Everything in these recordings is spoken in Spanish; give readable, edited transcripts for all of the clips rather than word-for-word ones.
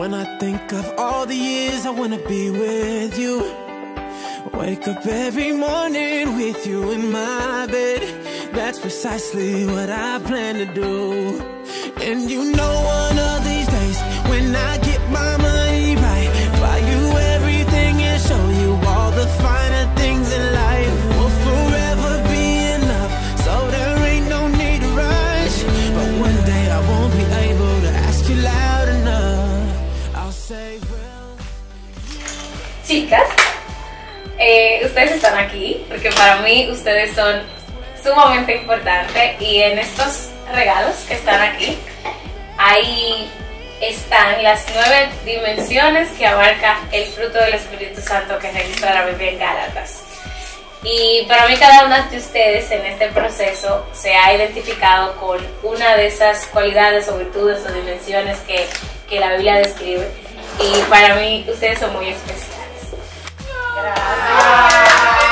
When I think of all the years I wanna be with you, wake up every morning with you in my bed. That's precisely what I plan to do. And you know one of these days, when I get my money right, buy you everything and show you all the finer things in life. We'll forever be enough, so there ain't no need to rush. But one day I won't be able to ask you loud enough. I'll say, well, chicas, ustedes están aquí porque para mí ustedes son sumamente importantes, y en estos regalos que están aquí, ahí están las 9 dimensiones que abarca el fruto del Espíritu Santo que registra la Biblia en Gálatas. Y para mí cada una de ustedes en este proceso se ha identificado con una de esas cualidades o virtudes o dimensiones que la Biblia describe, y para mí ustedes son muy especiales. Gracias.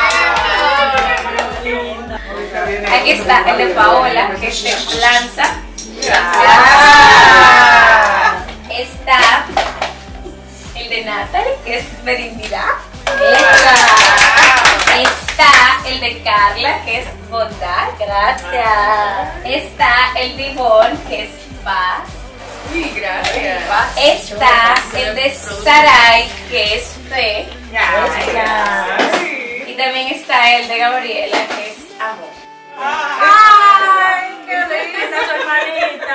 Aquí está el de Paola, que es de Lanza. Está el de Natalie, que es Berinidad. Está el de Carla, que es Bondad. Gracias. Está el de Ivonne, que es Paz. Sí, gracias. Está el de Sarai, que es Fe. Gracias. Y también está el de Gabriela, que es Amor. ¡Ay, qué linda su hermanita!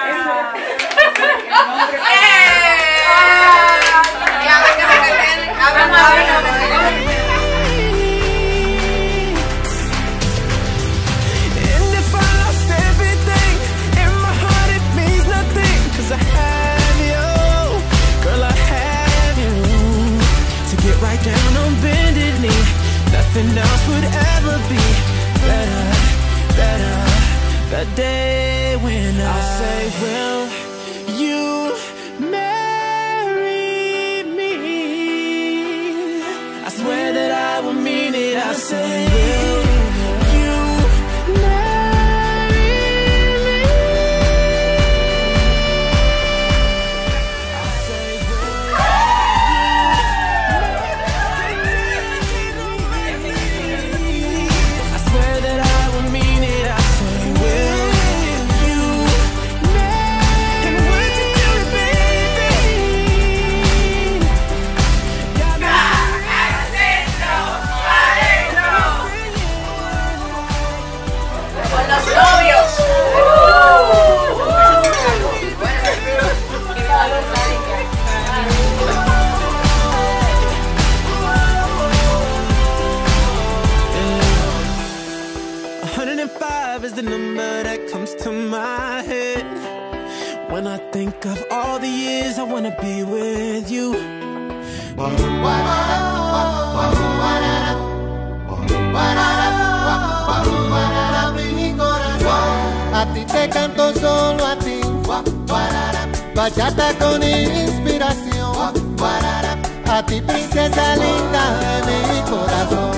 and if I lost everything, in my heart it means nothing, 'cause I have you, girl, I have you. To get right down on bended knee, nothing else would ever be better. That day when I say, will you marry me? I swear that I will mean it. I say, will you marry me? I say, will you? I swear that I will mean it. I say, will you marry? And would you do it, baby? Got me Con los novios. is the number that comes to my head when I think of all the years I wanna be with you. A ti te canto solo a ti, bachata con inspiración. A ti princesa linda de mi corazón,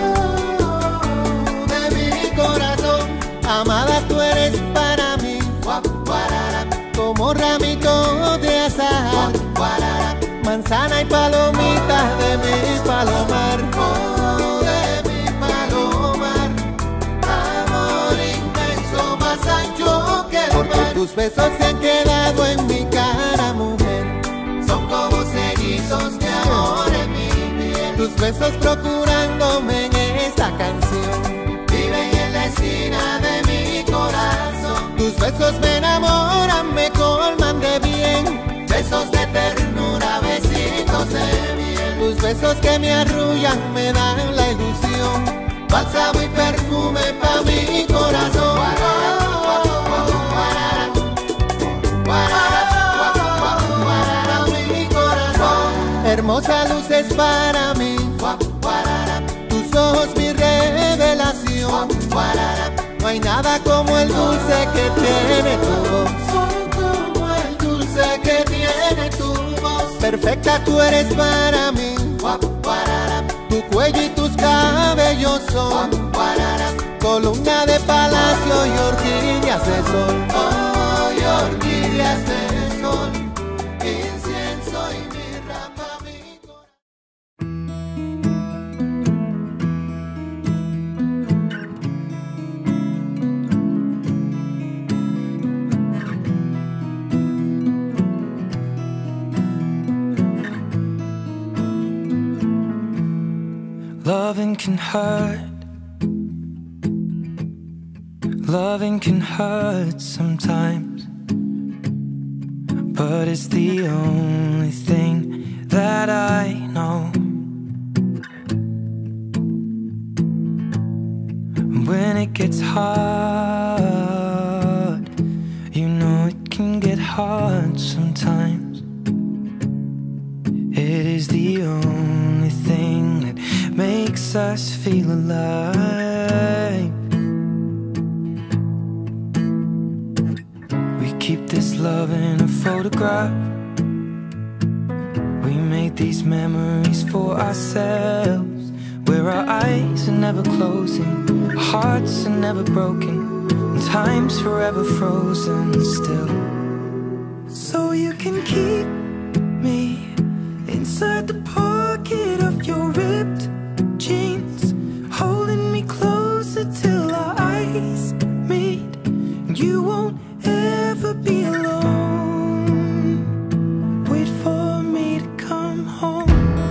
de mi corazón. Amada tú eres para mí, como ramito de azahar, manzana y palomitas de mi palomar, de mi palomar. Amor inmenso, más ancho que el mar. Porque tus besos se han quedado en mi cara, mujer. Son como cerizos de amor en mi piel. Tus besos procurándome en esta canción viven en la esquina de mi corazón. Tus besos me enamoran, me colman de bien. Besos de ternura, besitos de miel. Tus besos que me arrullan, me dan la ilusión. Bálsamo y perfume pa' mi corazón. Mi corazón. Hermosa luz es para mí, tus ojos mi revelación. No hay nada como el dulce que tiene tu voz, como el dulce que tiene tu voz. Perfecta tú eres para mí, tu cuello y tus cabellos son columna de palacio y orquídeas de sol. Oh, y orquídeas de sol, incienso y Loving can hurt. Loving can hurt sometimes, but it's the only thing that I know. When it gets hard, you know it can get hard sometimes. It is the only thing that makes us feel alive. We keep this love in a photograph. We made these memories for ourselves, where our eyes are never closing, our hearts are never broken, and time's forever frozen still. So you can keep me inside the pocket of your ripped jeans, holding me closer till our eyes meet. You won't ever be alone. Wait for me to come home.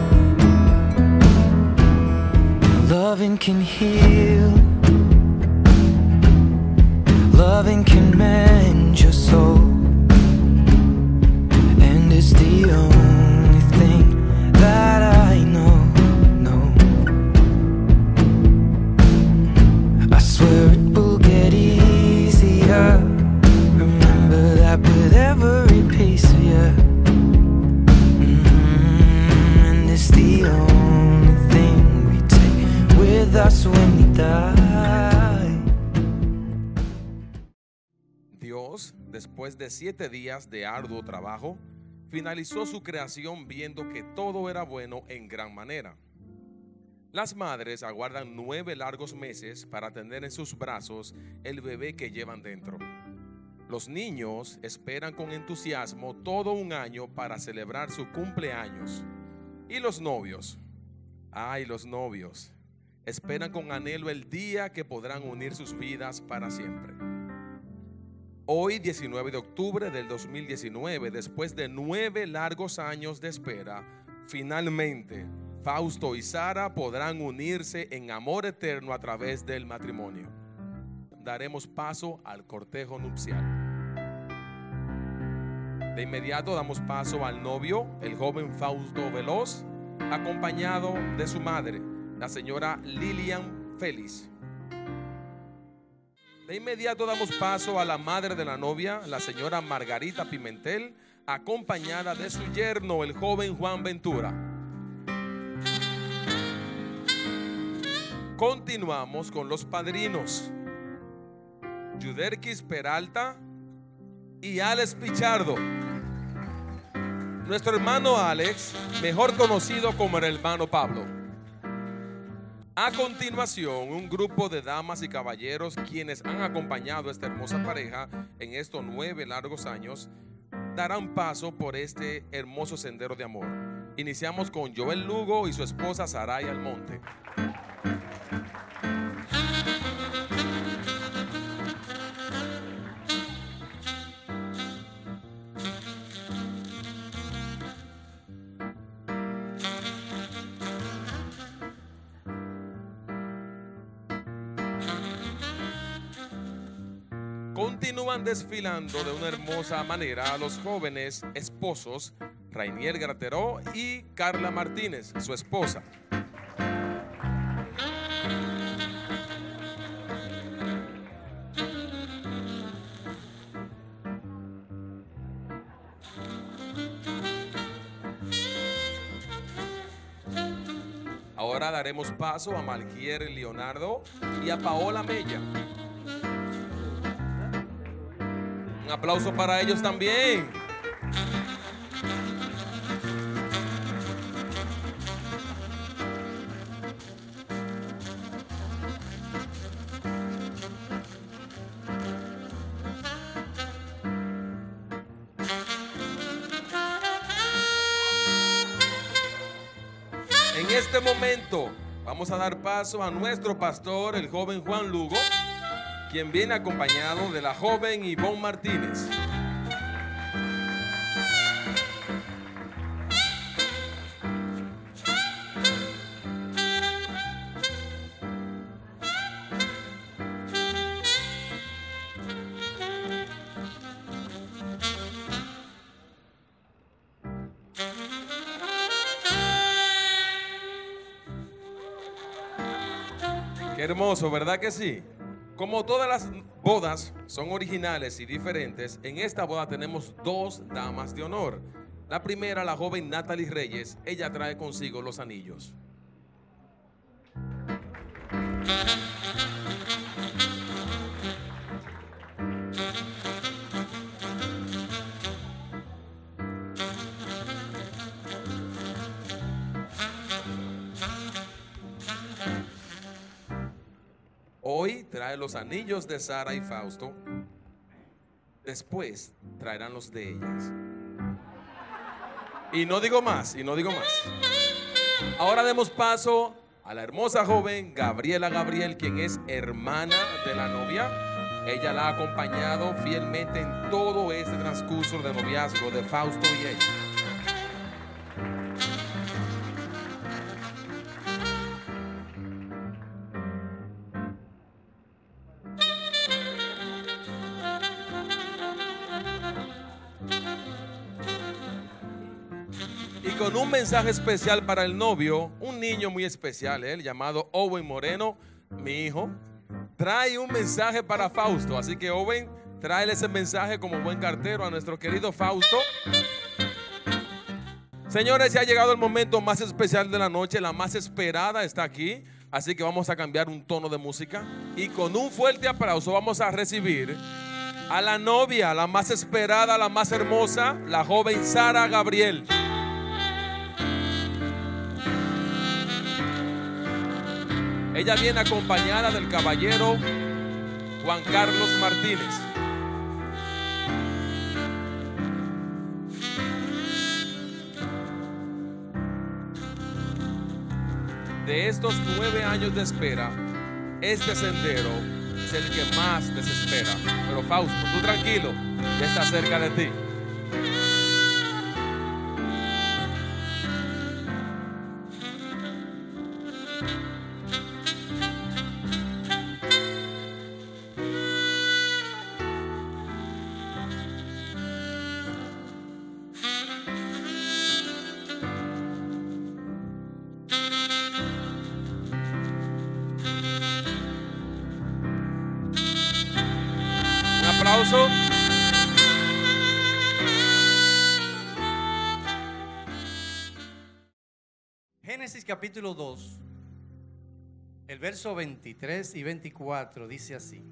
Loving can heal. Loving can mend your soul. And it's the only thing that I know. I swear it will get easier. Remember that with every piece of you. And it's the only thing we take with us when we die. Dios, después de 7 días de arduo trabajo, finalizó su creación viendo que todo era bueno en gran manera. Las madres aguardan 9 largos meses para tener en sus brazos el bebé que llevan dentro. Los niños esperan con entusiasmo todo un año para celebrar su cumpleaños. Y los novios, ay, los novios, esperan con anhelo el día que podrán unir sus vidas para siempre. Hoy, 19 de octubre del 2019, después de 9 largos años de espera, finalmente Fausto y Sara podrán unirse en amor eterno a través del matrimonio. Daremos paso al cortejo nupcial. De inmediato damos paso al novio, el joven Fausto Veloz, acompañado de su madre, la señora Lilian Félix. De inmediato damos paso a la madre de la novia, la señora Margarita Pimentel, acompañada de su yerno, el joven Juan Ventura. Continuamos con los padrinos, Yuderquis Peralta y Alex Pichardo. Nuestro hermano Alex, mejor conocido como el hermano Pablo. A continuación, un grupo de damas y caballeros quienes han acompañado a esta hermosa pareja en estos 9 largos años darán paso por este hermoso sendero de amor. Iniciamos con Joel Lugo y su esposa Saray Almonte. Continúan desfilando de una hermosa manera los jóvenes esposos Rainier Grateró y Carla Martínez, su esposa. Ahora daremos paso a Malquier Leonardo y a Paola Mella. Un aplauso para ellos también. En este momento vamos a dar paso a nuestro pastor, el joven Juan Lugo, quien viene acompañado de la joven Ivonne Martínez. Qué hermoso, ¿verdad que sí? Como todas las bodas son originales y diferentes, en esta boda tenemos dos damas de honor. La primera, la joven Natalie Reyes, ella trae consigo los anillos. Hoy trae los anillos de Sara y Fausto. Después traerán los de ellas. Y no digo más, y no digo más. Ahora demos paso a la hermosa joven Gabriela Gabriel, quien es hermana de la novia. Ella la ha acompañado fielmente en todo este transcurso de noviazgo de Fausto y ella. Con un mensaje especial para el novio, un niño muy especial, él llamado Owen Moreno, mi hijo, trae un mensaje para Fausto. Así que Owen, tráele ese mensaje como buen cartero a nuestro querido Fausto. Señores, ya ha llegado el momento más especial de la noche, la más esperada está aquí. Así que vamos a cambiar un tono de música y con un fuerte aplauso vamos a recibir a la novia, la más esperada, la más hermosa, la joven Sara Gabriel. Ella viene acompañada del caballero Juan Carlos Martínez. De estos 9 años de espera, este sendero es el que más desespera. Pero Fausto, tú tranquilo, ya está cerca de ti. Aplauso. Génesis capítulo 2, el verso 23 y 24 dice así: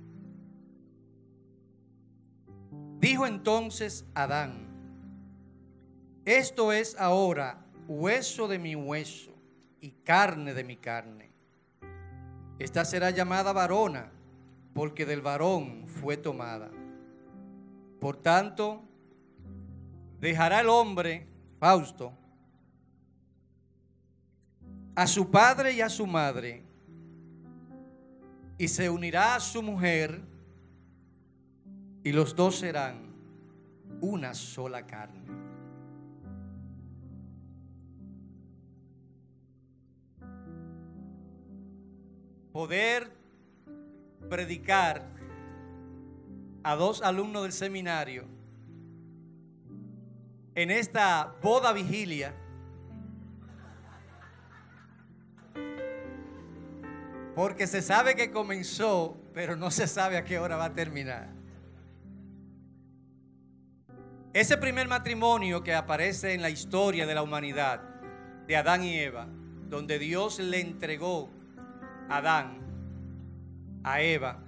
Dijo entonces Adán: esto es ahora hueso de mi hueso y carne de mi carne. Esta será llamada varona, porque del varón fue tomada. Por tanto, dejará el hombre, Fausto, a su padre y a su madre, y se unirá a su mujer, y los dos serán una sola carne. Poder predicar a 2 alumnos del seminario en esta boda vigilia, porque se sabe que comenzó, pero no se sabe a qué hora va a terminar. Ese primer matrimonio que aparece en la historia de la humanidad, de Adán y Eva, donde Dios le entregó a Adán a Eva.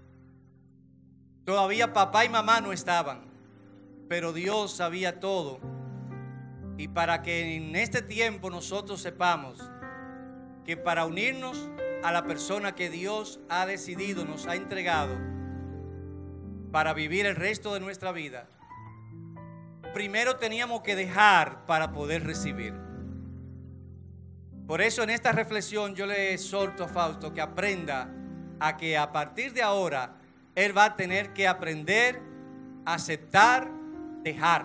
Todavía papá y mamá no estaban, pero Dios sabía todo. Y para que en este tiempo nosotros sepamos que para unirnos a la persona que Dios ha decidido, nos ha entregado para vivir el resto de nuestra vida, primero teníamos que dejar para poder recibir. Por eso en esta reflexión yo le exhorto a Fausto que aprenda a que a partir de ahora él va a tener que aprender, aceptar, dejar.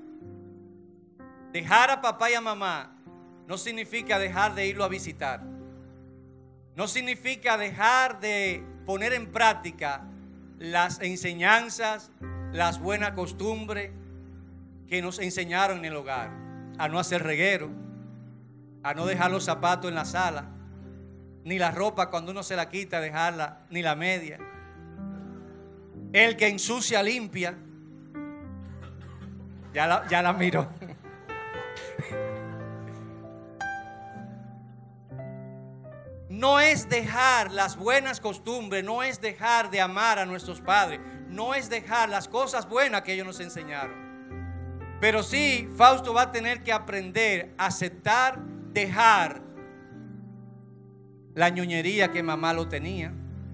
Dejar a papá y a mamá no significa dejar de irlo a visitar. No significa dejar de poner en práctica las enseñanzas, las buenas costumbres que nos enseñaron en el hogar. a no hacer reguero, a no dejar los zapatos en la sala, ni la ropa cuando uno se la quita dejarla, ni la media. El que ensucia limpia. Ya la miró. No es dejar las buenas costumbres, no es dejar de amar a nuestros padres, no es dejar las cosas buenas que ellos nos enseñaron. Pero sí, Fausto va a tener que aprender a aceptar, dejar la ñoñería que mamá lo tenía.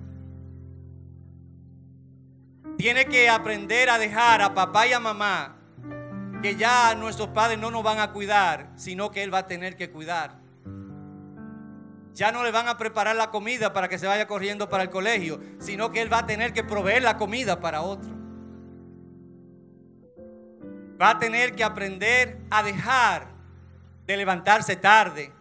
Tiene que aprender a dejar a papá y a mamá, que ya nuestros padres no nos van a cuidar, sino que él va a tener que cuidar. Ya no le van a preparar la comida para que se vaya corriendo para el colegio, sino que él va a tener que proveer la comida para otro. Va a tener que aprender a dejar de levantarse tarde,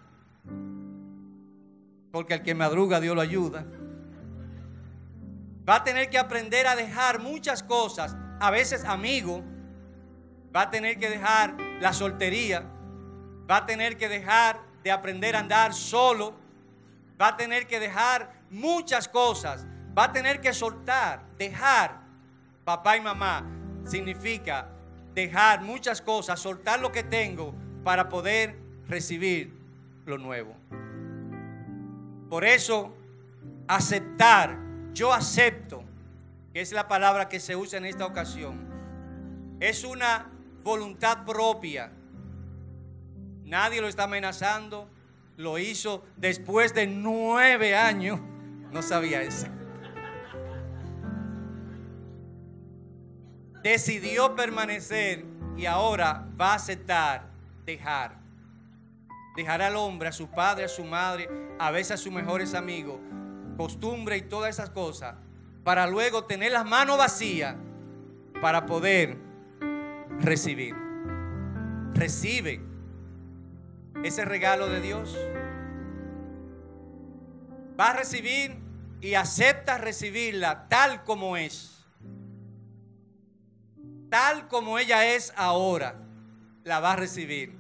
porque el que madruga Dios lo ayuda. Va a tener que aprender a dejar muchas cosas, a veces amigos. Va a tener que dejar la soltería. Va a tener que dejar de aprender a andar solo. Va a tener que dejar muchas cosas. Va a tener que soltar, dejar. Papá y mamá significa dejar muchas cosas, soltar lo que tengo para poder recibir lo nuevo. Por eso, aceptar, yo acepto, que es la palabra que se usa en esta ocasión, es una voluntad propia. Nadie lo está amenazando. Lo hizo después de 9 años. No sabía eso. Decidió permanecer y ahora va a aceptar dejar. Dejar al hombre, a su padre, a su madre, a veces a sus mejores amigos, costumbre y todas esas cosas, para luego tener las manos vacías para poder recibir. Recibe ese regalo de Dios. Va a recibir y acepta recibirla tal como es. Tal como ella es ahora, la va a recibir.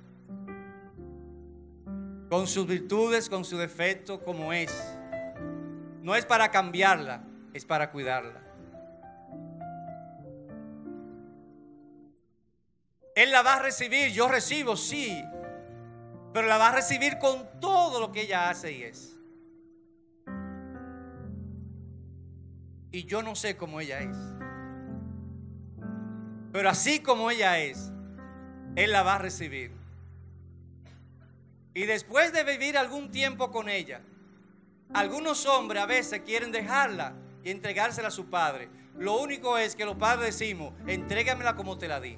Con sus virtudes, con su defecto, como es. No es para cambiarla, es para cuidarla. Él la va a recibir, yo recibo, sí, pero la va a recibir con todo lo que ella hace y es. Y yo no sé cómo ella es, pero así como ella es, Él la va a recibir. Y después de vivir algún tiempo con ella, algunos hombres a veces quieren dejarla y entregársela a su padre. Lo único es que los padres decimos, entrégamela como te la di.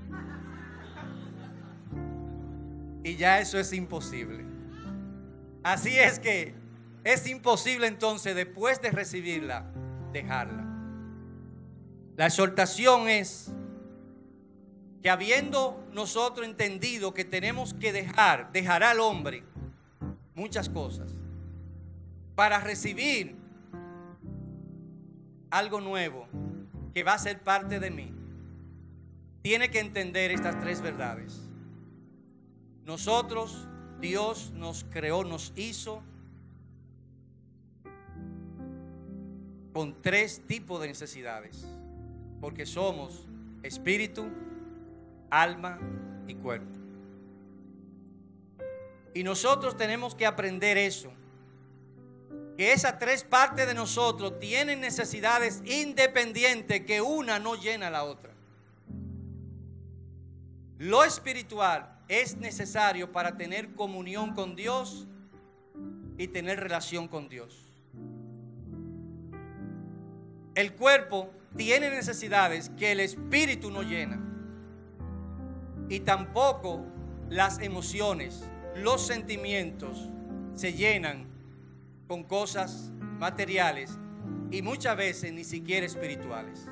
Y ya eso es imposible. Así es que es imposible entonces, después de recibirla, dejarla. La exhortación es que habiendo nosotros entendido que tenemos que dejar al hombre muchas cosas para recibir algo nuevo que va a ser parte de mí, tiene que entender estas 3 verdades. Nosotros, Dios nos creó, nos hizo con 3 tipos de necesidades, porque somos espíritu, alma y cuerpo. Y nosotros tenemos que aprender eso, que esas 3 partes de nosotros tienen necesidades independientes, que una no llena a la otra. Lo espiritual es necesario para tener comunión con Dios y tener relación con Dios. El cuerpo tiene necesidades que el espíritu no llena. Y tampoco las emociones, los sentimientos se llenan con cosas materiales y muchas veces ni siquiera espirituales.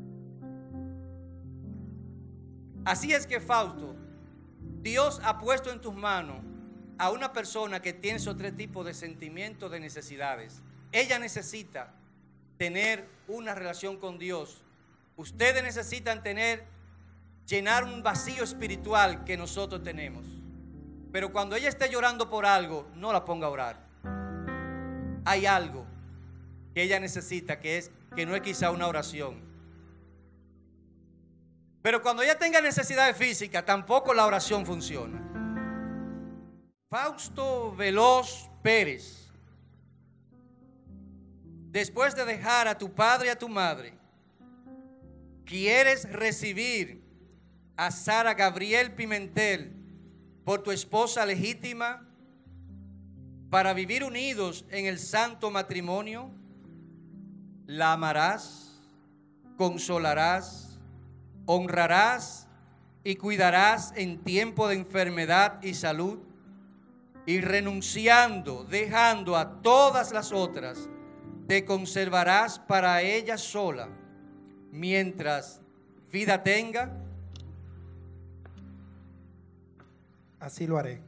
Así es que, Fausto, Dios ha puesto en tus manos a una persona que tiene esos 3 tipos de sentimientos, de necesidades. Ella necesita tener una relación con Dios. Ustedes necesitan tener llenar un vacío espiritual que nosotros tenemos. Pero cuando ella esté llorando por algo, no la ponga a orar. Hay algo que ella necesita, que no es quizá una oración. Pero cuando ella tenga necesidades físicas, tampoco la oración funciona. Fausto Veloz Pérez, después de dejar a tu padre y a tu madre, ¿quieres recibir a Sara Gabriel Pimentel por tu esposa legítima para vivir unidos en el santo matrimonio? La amarás, consolarás, honrarás y cuidarás en tiempo de enfermedad y salud, y renunciando, dejando a todas las otras, te conservarás para ella sola mientras vida tenga. Así lo haré.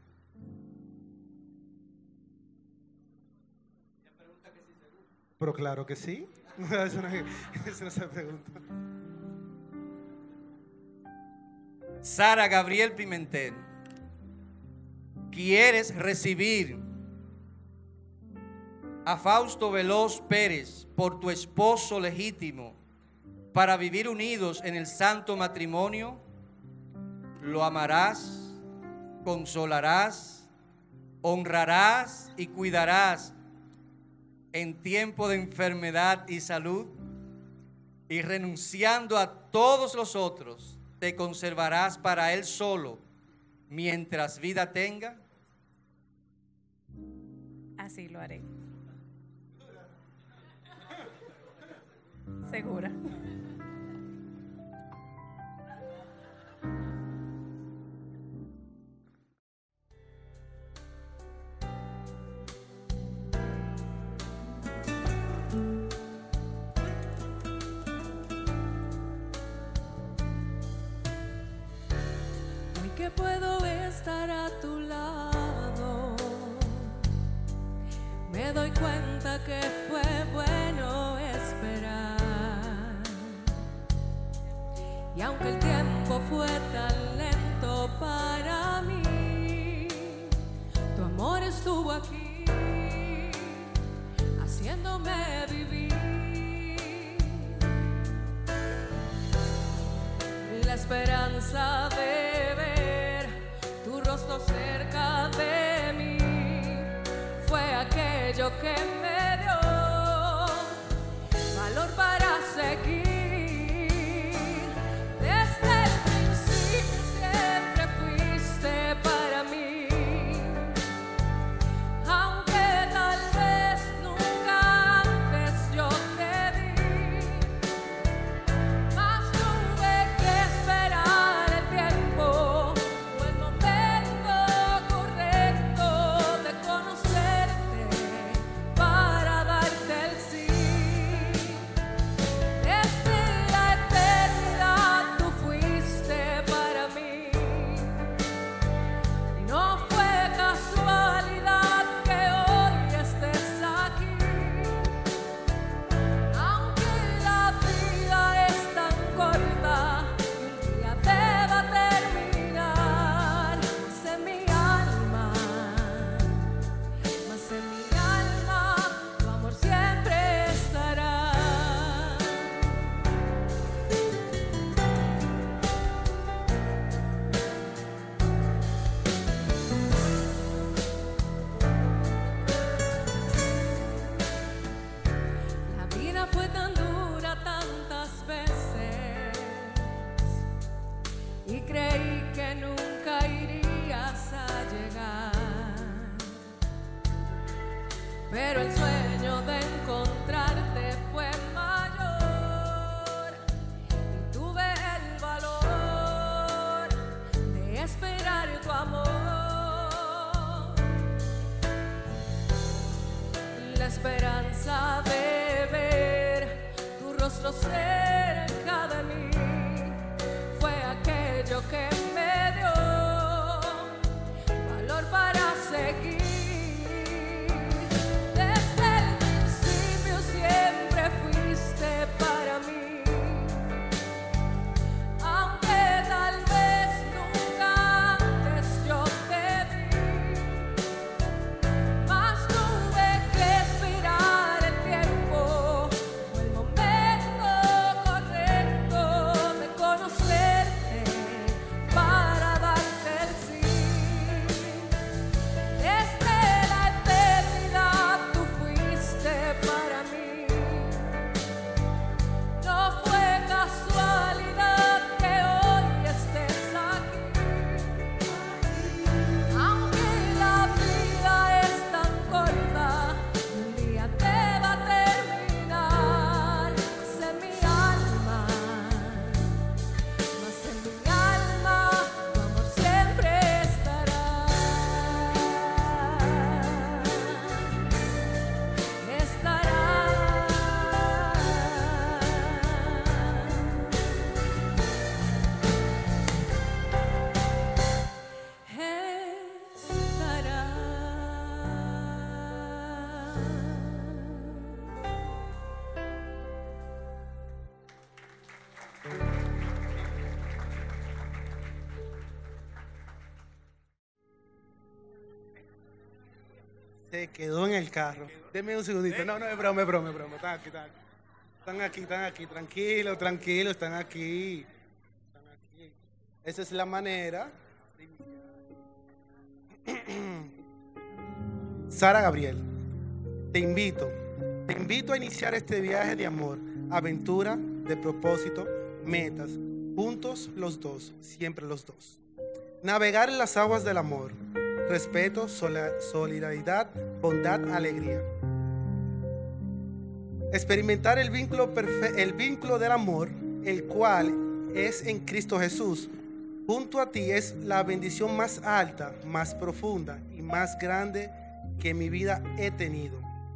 Pero claro que sí. Eso no se pregunta. Sara Gabriel Pimentel, ¿quieres recibir a Fausto Veloz Pérez por tu esposo legítimo para vivir unidos en el santo matrimonio? Lo amarás, consolarás, honrarás y cuidarás en tiempo de enfermedad y salud, y renunciando a todos los otros, te conservarás para él solo mientras vida tenga. Así lo haré. Segura. Hoy que puedo estar a tu lado, me doy cuenta que fue bueno esperar. Y aunque el tiempo fue tan lento para mí, tu amor estuvo aquí, haciéndome vivir. La esperanza de ver tu rostro cerca de mí fue aquello que me dio valor para seguir. Desde el principio siempre fuiste para mí, aunque tal vez nunca antes yo te vi, mas tuve que esperar el tiempo o el momento correcto de conocerte para darte el sí. Desde la eternidad tú fuiste para mí. No fue casualidad que hoy estés aquí, aunque la vida es tan corta y un día deba terminar. Más en mi alma, tu amor siempre estará. La vida fue tan dura tantas veces y creí que nunca irías a llegar, pero el sueño de encontrarte fue mayor y tuve el valor de esperar tu amor. La esperanza de ver tu rostro cerca de mí fue aquello que me dio valor para seguir. Desde el principio siempre fuiste para mí, aunque Se quedó en el carro. Deme un segundito. No, es broma. Están aquí. Tranquilo, están aquí. Esa es la manera. Sara Gabriel, te invito a iniciar este viaje de amor, aventura, de propósito, metas, juntos los dos, siempre los dos. Navegar en las aguas del amor, respeto, solidaridad, bondad, alegría. Experimentar el vínculo del amor, el cual es en Cristo Jesús. Junto a ti es la bendición más alta, más profunda y más grande que en mi vida he tenido.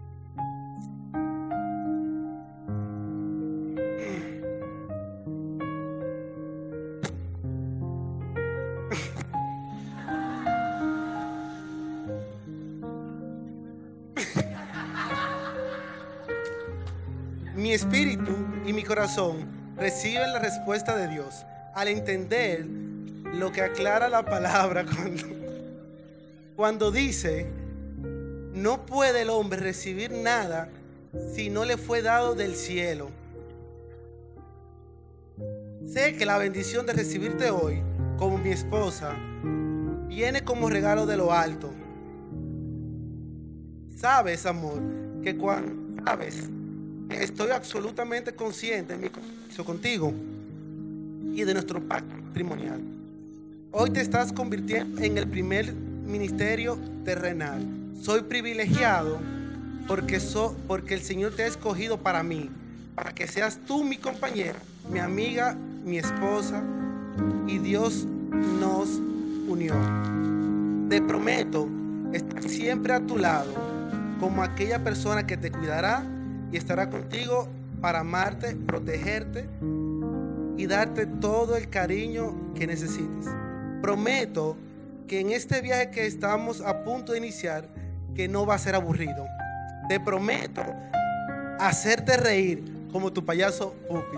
Mi espíritu y mi corazón reciben la respuesta de Dios al entender lo que aclara la palabra cuando dice: no puede el hombre recibir nada si no le fue dado del cielo. Sé que la bendición de recibirte hoy como mi esposa viene como regalo de lo alto. Sabes, amor, que cuando sabes que estoy absolutamente consciente de mi compromiso contigo y de nuestro pacto matrimonial. Hoy te estás convirtiendo en el primer ministerio terrenal. Soy privilegiado porque el Señor te ha escogido para mí, para que seas tú mi compañera, mi amiga, mi esposa, y Dios nos unió. Te prometo estar siempre a tu lado como aquella persona que te cuidará y estará contigo para amarte, protegerte y darte todo el cariño que necesites. Prometo que en este viaje que estamos a punto de iniciar, que no va a ser aburrido. Te prometo hacerte reír como tu payaso Pupi.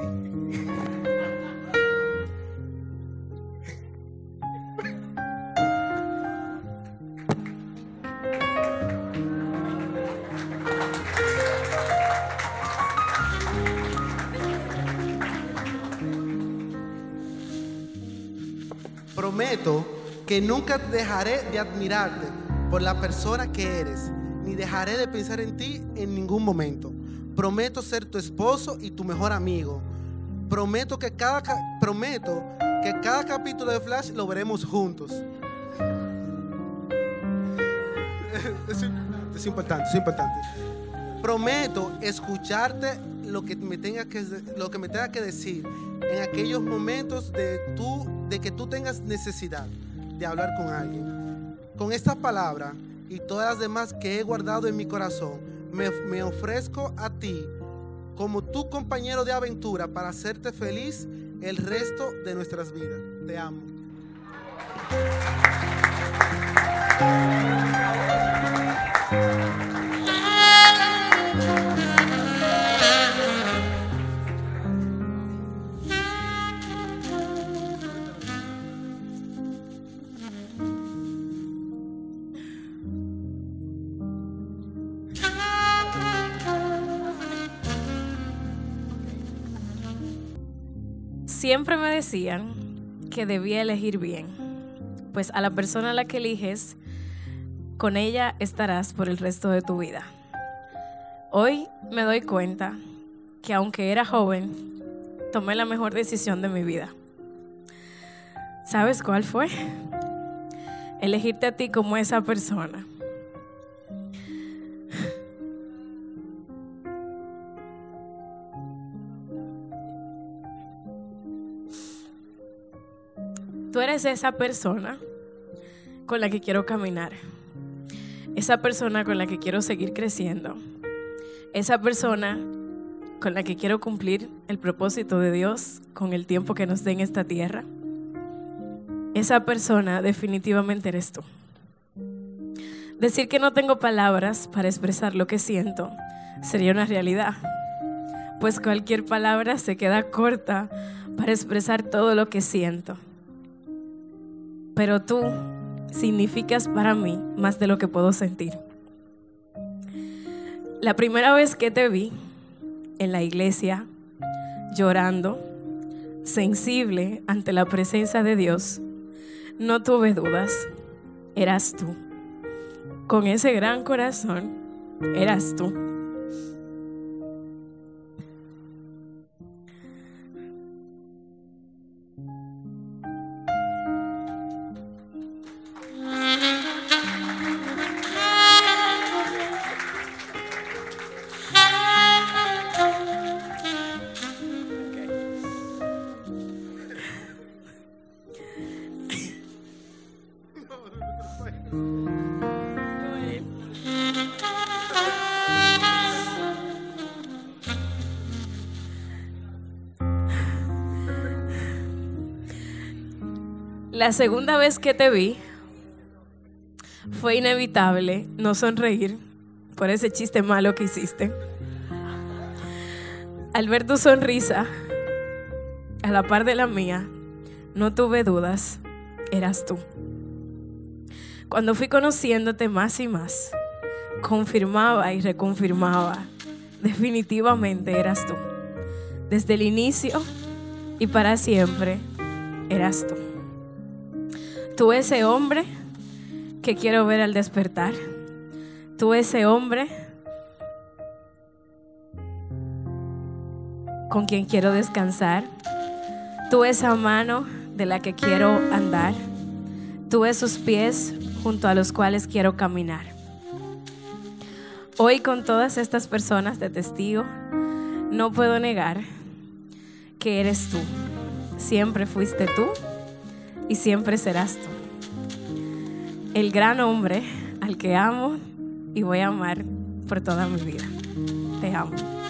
Prometo que nunca dejaré de admirarte por la persona que eres, ni dejaré de pensar en ti en ningún momento. Prometo ser tu esposo y tu mejor amigo. Prometo que cada capítulo de Flash lo veremos juntos. Es importante. Prometo escucharte lo que me tenga que decir en aquellos momentos de que tú tengas necesidad de hablar con alguien. Con estas palabras y todas las demás que he guardado en mi corazón, me ofrezco a ti como tu compañero de aventura para hacerte feliz el resto de nuestras vidas. Te amo. Siempre me decían que debía elegir bien, pues a la persona a la que eliges, con ella estarás por el resto de tu vida. Hoy me doy cuenta que aunque era joven, tomé la mejor decisión de mi vida. ¿Sabes cuál fue? Elegirte a ti como esa persona. Tú eres esa persona con la que quiero caminar, esa persona con la que quiero seguir creciendo, esa persona con la que quiero cumplir el propósito de Dios con el tiempo que nos dé en esta tierra. Esa persona definitivamente eres tú. Decir que no tengo palabras para expresar lo que siento sería una realidad, pues cualquier palabra se queda corta para expresar todo lo que siento. Pero tú significas para mí más de lo que puedo sentir. La primera vez que te vi en la iglesia, llorando, sensible ante la presencia de Dios, no tuve dudas, eras tú. Con ese gran corazón, eras tú. La segunda vez que te vi, fue inevitable no sonreír por ese chiste malo que hiciste. Al ver tu sonrisa, a la par de la mía, no tuve dudas, eras tú. Cuando fui conociéndote más y más, confirmaba y reconfirmaba, definitivamente eras tú. Desde el inicio y para siempre, eras tú. Tú ese hombre que quiero ver al despertar. Tú ese hombre con quien quiero descansar. Tú esa mano de la que quiero andar. Tú esos pies junto a los cuales quiero caminar. Hoy con todas estas personas de testigo, no puedo negar que eres tú. Siempre fuiste tú. Y siempre serás tú. El gran hombre al que amo y voy a amar por toda mi vida. Te amo.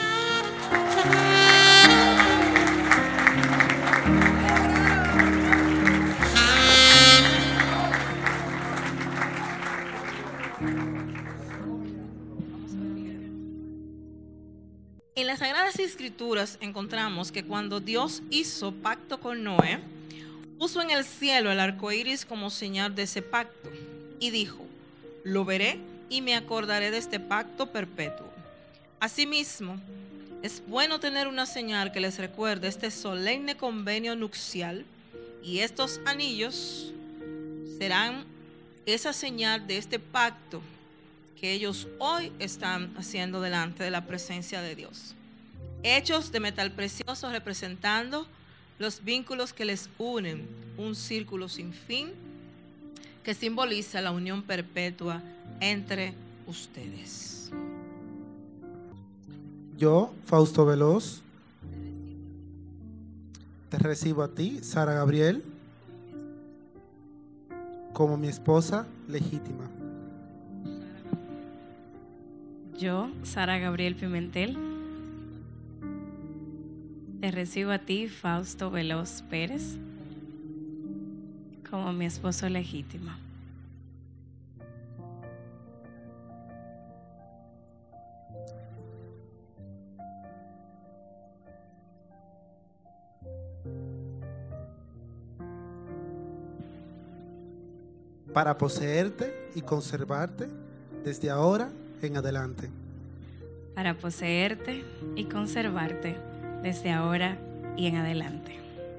En las Sagradas Escrituras encontramos que cuando Dios hizo pacto con Noé, puso en el cielo el arco iris como señal de ese pacto y dijo: lo veré y me acordaré de este pacto perpetuo. Asimismo, es bueno tener una señal que les recuerde este solemne convenio nupcial, y estos anillos serán esa señal de este pacto que ellos hoy están haciendo delante de la presencia de Dios. Hechos de metal precioso representando los vínculos que les unen, un círculo sin fin que simboliza la unión perpetua entre ustedes. Yo, Fausto Veloz, te recibo a ti, Sara Gabriel, como mi esposa legítima. Yo, Sara Gabriel Pimentel, te recibo a ti, Fausto Veloz Pérez, como mi esposo legítimo. Para poseerte y conservarte desde ahora en adelante. Para poseerte y conservarte desde ahora y en adelante.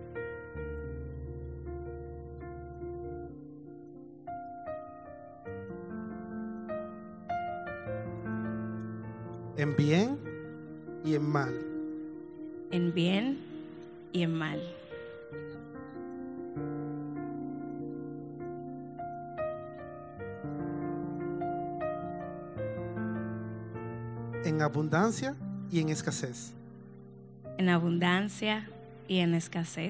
En bien y en mal. En bien y en mal. En abundancia y en escasez. En abundancia y en escasez.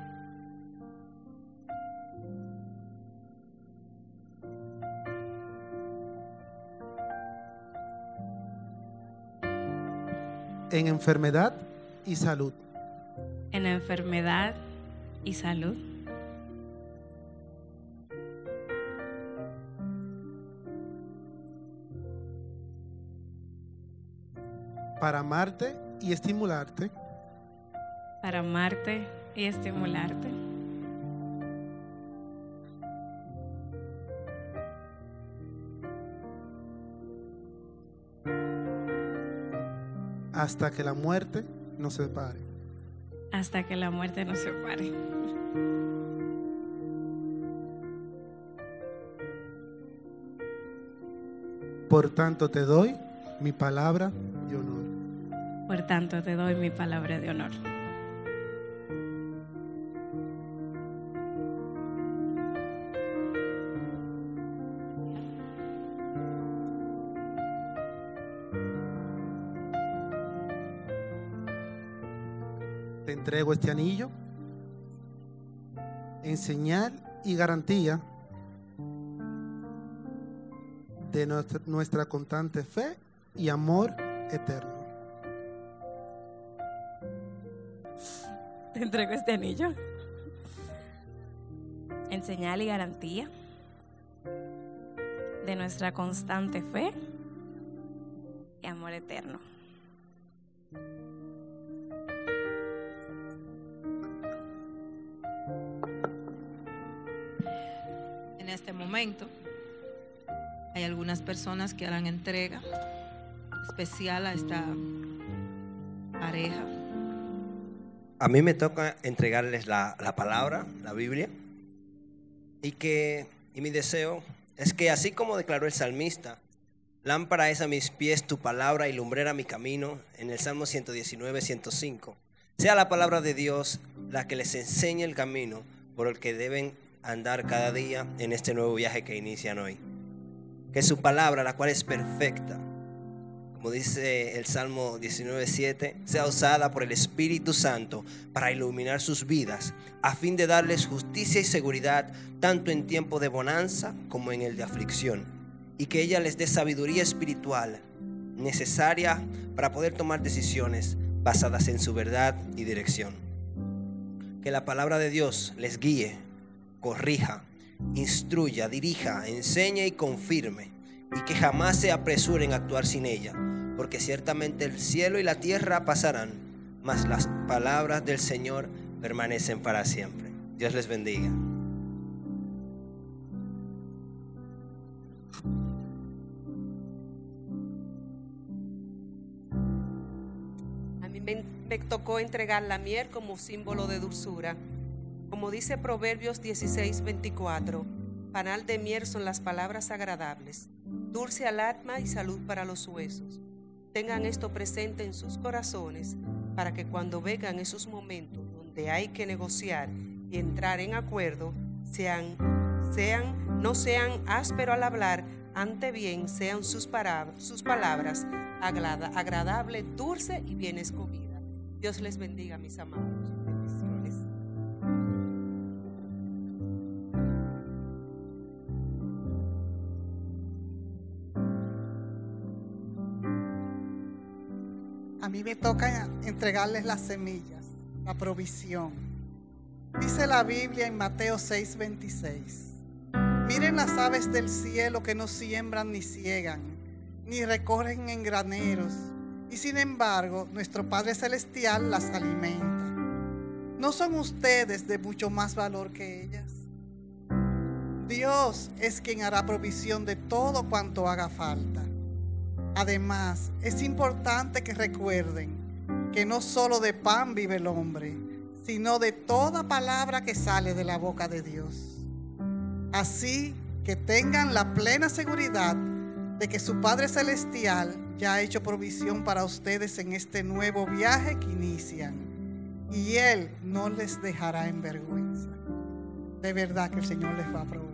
En enfermedad y salud. En enfermedad y salud. Para amarte y estimularte. Para amarte y estimularte. hasta que la muerte nos separe. hasta que la muerte nos separe. Por tanto te doy mi palabra de honor. Por tanto te doy mi palabra de honor. Te entrego este anillo en señal y garantía de nuestra constante fe y amor eterno. Te entrego este anillo en señal y garantía de nuestra constante fe y amor eterno. En este momento hay algunas personas que harán entrega especial a esta pareja. A mí me toca entregarles la palabra, la Biblia, y mi deseo es que, así como declaró el salmista, lámpara es a mis pies tu palabra y lumbrera mi camino, en el Salmo 119, 105, sea la palabra de Dios la que les enseñe el camino por el que deben andar cada día en este nuevo viaje que inician hoy. Que su palabra, la cual es perfecta, como dice el Salmo 19:7, sea usada por el Espíritu Santo para iluminar sus vidas, a fin de darles justicia y seguridad, tanto en tiempo de bonanza como en el de aflicción, y que ella les dé sabiduría espiritual necesaria para poder tomar decisiones basadas en su verdad y dirección. Que la palabra de Dios les guíe, corrija, instruya, dirija, enseñe y confirme, y que jamás se apresuren a actuar sin ella, porque ciertamente el cielo y la tierra pasarán, mas las palabras del Señor permanecen para siempre. Dios les bendiga. A mí me tocó entregar la miel como símbolo de dulzura. Como dice Proverbios 16:24, panal de miel son las palabras agradables, dulce al alma y salud para los huesos. Tengan esto presente en sus corazones para que cuando vengan esos momentos donde hay que negociar y entrar en acuerdo, no sean ásperos al hablar, ante bien sean sus palabras agradables, dulce y bien escogida. Dios les bendiga, mis amados. Bendiciones. A mí me toca entregarles las semillas, la provisión. Dice la Biblia en Mateo 6:26. Miren las aves del cielo que no siembran ni ciegan, ni recogen en graneros, y sin embargo nuestro Padre Celestial las alimenta. ¿No son ustedes de mucho más valor que ellas? Dios es quien hará provisión de todo cuanto haga falta. Además, es importante que recuerden que no solo de pan vive el hombre, sino de toda palabra que sale de la boca de Dios. Así que tengan la plena seguridad de que su Padre Celestial ya ha hecho provisión para ustedes en este nuevo viaje que inician, y Él no les dejará en vergüenza. De verdad que el Señor les va a proveer.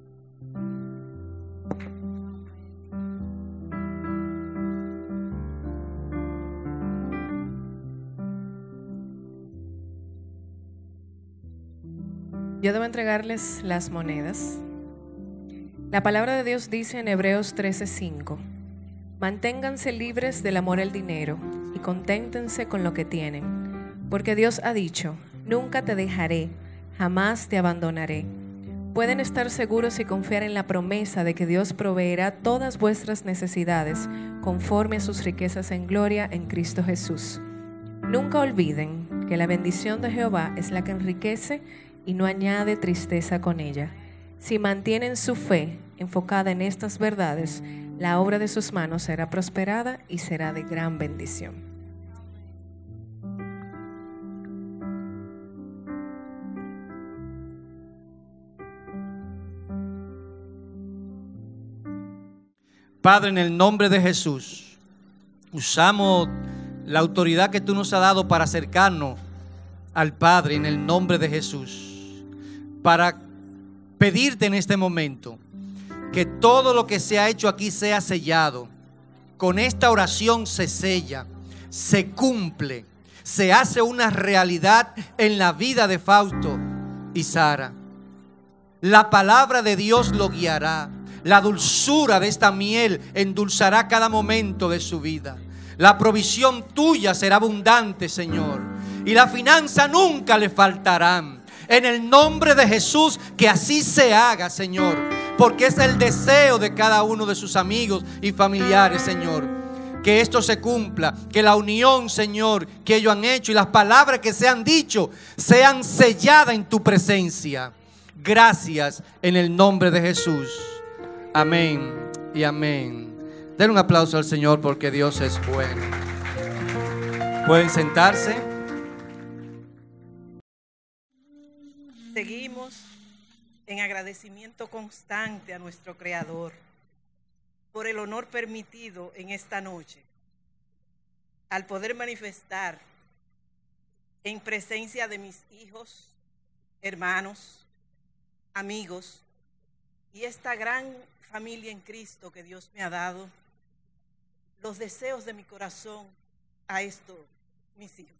Yo debo entregarles las monedas. La palabra de Dios dice en Hebreos 13:5: manténganse libres del amor al dinero y conténtense con lo que tienen, porque Dios ha dicho: nunca te dejaré, jamás te abandonaré. Pueden estar seguros y confiar en la promesa de que Dios proveerá todas vuestras necesidades conforme a sus riquezas en gloria en Cristo Jesús. Nunca olviden que la bendición de Jehová es la que enriquece y no añade tristeza con ella. Si mantienen su fe enfocada en estas verdades, la obra de sus manos será prosperada y será de gran bendición. Padre, en el nombre de Jesús, usamos la autoridad que tú nos has dado para acercarnos al Padre en el nombre de Jesús, para pedirte en este momento que todo lo que se ha hecho aquí sea sellado. Con esta oración se sella, se cumple, se hace una realidad en la vida de Fausto y Sara. La palabra de Dios lo guiará. La dulzura de esta miel endulzará cada momento de su vida. La provisión tuya será abundante, Señor, y la finanza nunca le faltarán. En el nombre de Jesús, que así se haga, Señor, porque es el deseo de cada uno de sus amigos y familiares, Señor. Que esto se cumpla, que la unión, Señor, que ellos han hecho y las palabras que se han dicho sean selladas en tu presencia. Gracias en el nombre de Jesús. Amén y amén. Den un aplauso al Señor porque Dios es bueno. Pueden sentarse. Seguimos en agradecimiento constante a nuestro Creador por el honor permitido en esta noche al poder manifestar en presencia de mis hijos, hermanos, amigos y esta gran familia en Cristo que Dios me ha dado, los deseos de mi corazón a estos mis hijos.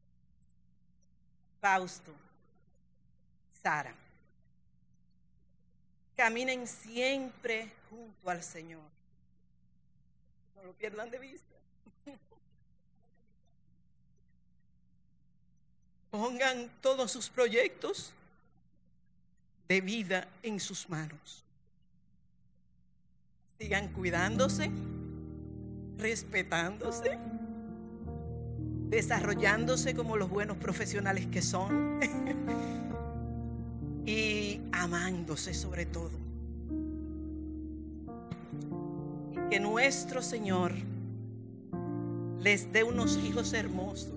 Fausto, Sara, caminen siempre junto al Señor. No lo pierdan de vista. Pongan todos sus proyectos de vida en sus manos. Sigan cuidándose, respetándose, desarrollándose como los buenos profesionales que son y amándose sobre todo. Y que nuestro Señor les dé unos hijos hermosos,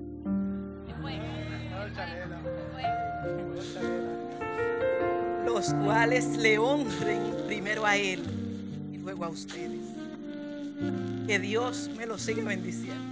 los cuales le honren primero a Él y luego a ustedes. Que Dios me los siga bendiciendo.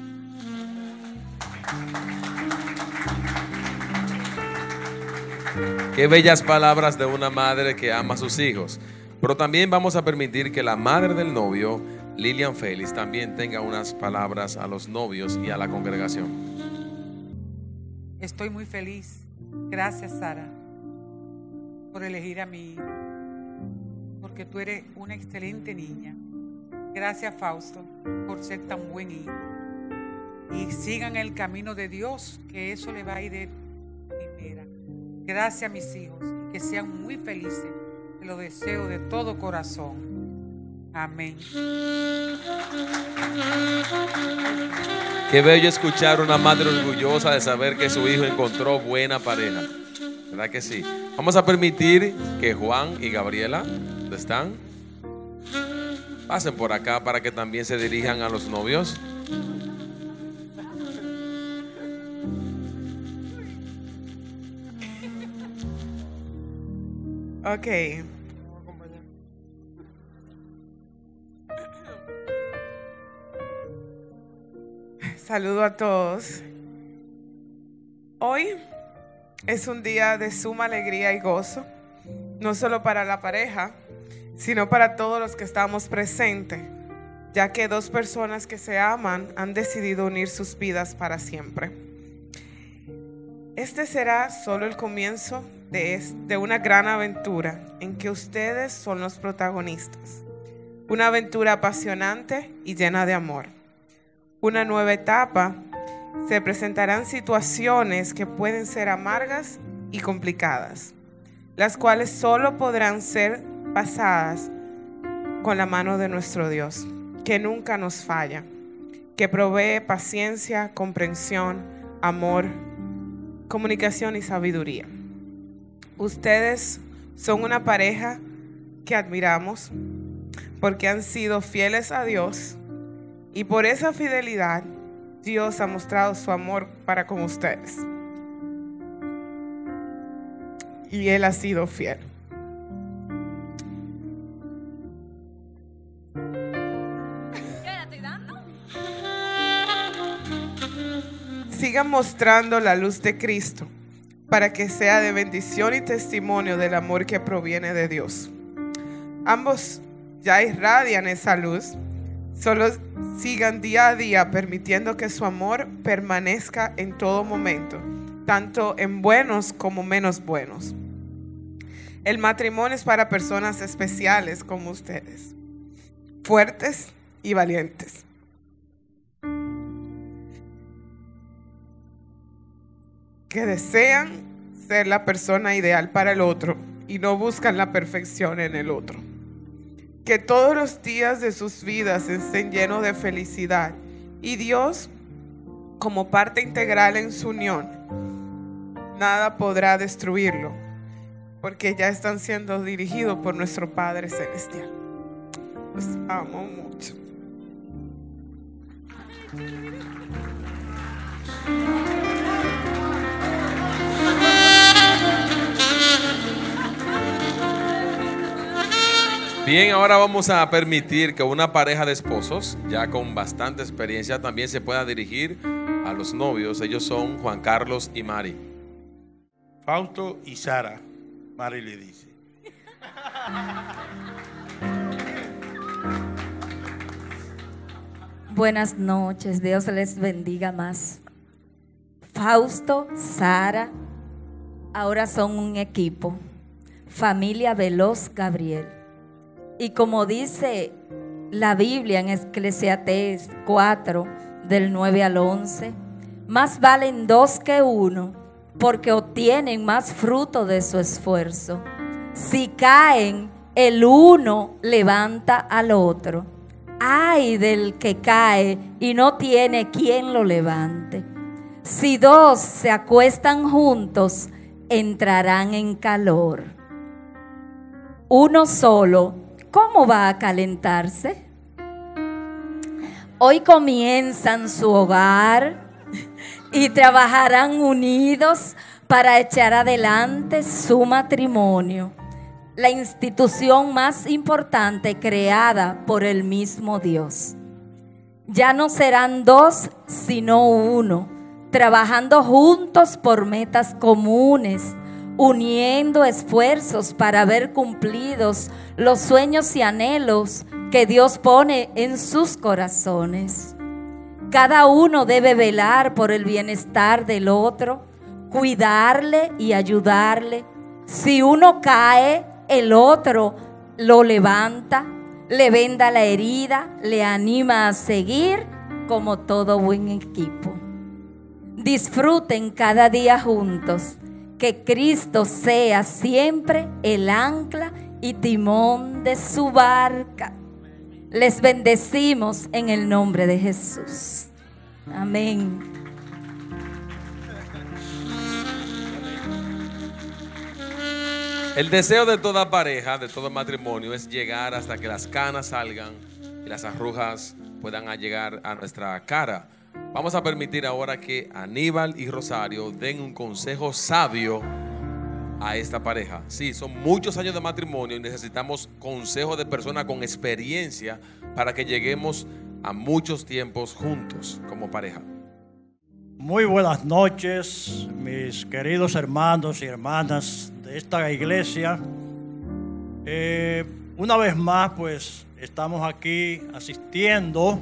Qué bellas palabras de una madre que ama a sus hijos. Pero también vamos a permitir que la madre del novio, Lilian Félix, también tenga unas palabras a los novios y a la congregación. Estoy muy feliz. Gracias, Sara, por elegir a mi hijo, porque tú eres una excelente niña. Gracias, Fausto, por ser tan buen hijo. Y sigan el camino de Dios, que eso le va a ir de primera. Gracias, mis hijos, y que sean muy felices. Te lo deseo de todo corazón. Amén. Qué bello escuchar una madre orgullosa de saber que su hijo encontró buena pareja. ¿Verdad que sí? Vamos a permitir que Juan y Gabriela, ¿dónde están? Pasen por acá para que también se dirijan a los novios. Ok. Saludo a todos. Hoy es un día de suma alegría y gozo, no solo para la pareja, sino para todos los que estamos presentes, ya que dos personas que se aman han decidido unir sus vidas para siempre. Este será solo el comienzo de una gran aventura en que ustedes son los protagonistas. Una aventura apasionante y llena de amor. Una nueva etapa. Se presentarán situaciones que pueden ser amargas y complicadas, las cuales solo podrán ser pasadas con la mano de nuestro Dios, que nunca nos falla, que provee paciencia, comprensión, amor, comunicación y sabiduría. Ustedes son una pareja que admiramos porque han sido fieles a Dios, y por esa fidelidad Dios ha mostrado su amor para con ustedes. Y Él ha sido fiel. sigan mostrando la luz de Cristo para que sea de bendición y testimonio del amor que proviene de Dios. Ambos ya irradian esa luz, solo sigan día a día permitiendo que su amor permanezca en todo momento, tanto en buenos como menos buenos. El matrimonio es para personas especiales como ustedes, fuertes y valientes. Que desean ser la persona ideal para el otro y no buscan la perfección en el otro. Que todos los días de sus vidas estén llenos de felicidad y Dios, como parte integral en su unión, nada podrá destruirlo, porque ya están siendo dirigidos por nuestro Padre Celestial. Los amo mucho. Bien, ahora vamos a permitir que una pareja de esposos, ya con bastante experiencia, también se pueda dirigir a los novios. Ellos son Juan Carlos y Mari. Fausto y Sara, Mari le dice. Buenas noches, Dios les bendiga más. Fausto, Sara, ahora son un equipo, familia Veloz Gabriel. Y como dice la Biblia en Eclesiastés 4, del 9 al 11, más valen dos que uno, porque obtienen más fruto de su esfuerzo. Si caen, el uno levanta al otro. Ay del que cae y no tiene quien lo levante. Si dos se acuestan juntos, entrarán en calor. Uno solo, ¿cómo va a calentarse? Hoy comienzan su hogar y trabajarán unidos para echar adelante su matrimonio, la institución más importante creada por el mismo Dios. Ya no serán dos, sino uno, trabajando juntos por metas comunes, uniendo esfuerzos para ver cumplidos los sueños y anhelos que Dios pone en sus corazones. Cada uno debe velar por el bienestar del otro, cuidarle y ayudarle. Si uno cae, el otro lo levanta, le venda la herida, le anima a seguir como todo buen equipo. Disfruten cada día juntos. Que Cristo sea siempre el ancla y timón de su barca. Les bendecimos en el nombre de Jesús. Amén. El deseo de toda pareja, de todo matrimonio, es llegar hasta que las canas salgan y las arrugas puedan llegar a nuestra cara. Vamos a permitir ahora que Aníbal y Rosario den un consejo sabio a esta pareja. Sí, son muchos años de matrimonio y necesitamos consejos de personas con experiencia para que lleguemos a muchos tiempos juntos como pareja. Muy buenas noches, mis queridos hermanos y hermanas de esta iglesia. Una vez más, pues, estamos aquí asistiendo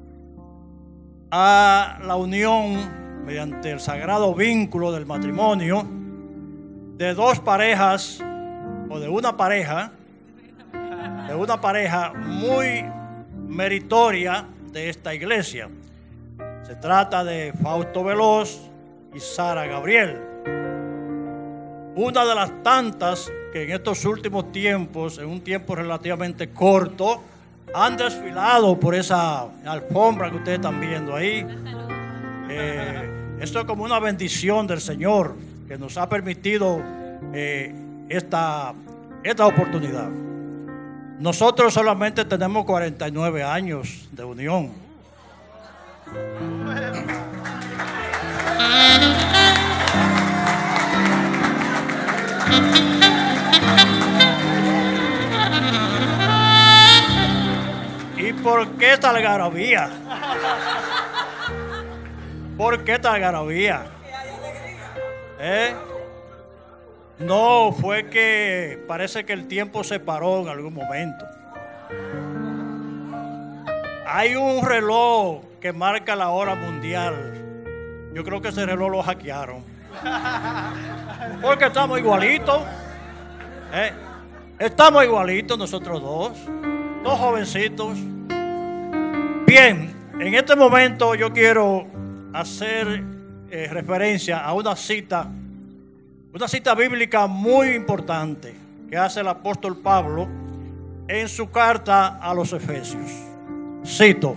a la unión mediante el sagrado vínculo del matrimonio de dos parejas o de una pareja muy meritoria de esta iglesia. Se trata de Fausto Veloz y Sara Gabriel, una de las tantas que en estos últimos tiempos, en un tiempo relativamente corto, han desfilado por esa alfombra que ustedes están viendo ahí. Esto es como una bendición del Señor que nos ha permitido esta oportunidad. Nosotros solamente tenemos 49 años de unión. ¿Y por qué esta algarabía? ¿Por qué tal algarabía? No, fue que parece que el tiempo se paró en algún momento. Hay un reloj que marca la hora mundial. Yo creo que ese reloj lo hackearon. Porque estamos igualitos. Estamos igualitos nosotros dos jovencitos. Bien, en este momento yo quiero hacer referencia a una cita bíblica muy importante que hace el apóstol Pablo en su carta a los Efesios. Cito: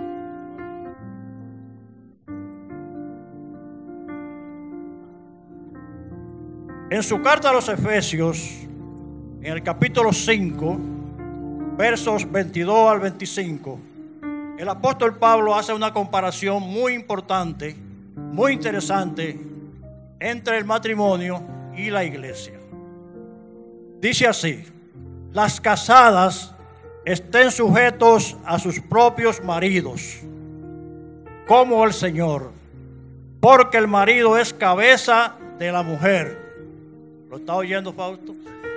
en su carta a los Efesios, en el capítulo 5, versos 22 al 25, el apóstol Pablo hace una comparación muy importante, muy interesante, entre el matrimonio y la iglesia. Dice así: las casadas estén sujetos a sus propios maridos, como el Señor, porque el marido es cabeza de la mujer. ¿Lo está oyendo, Fausto?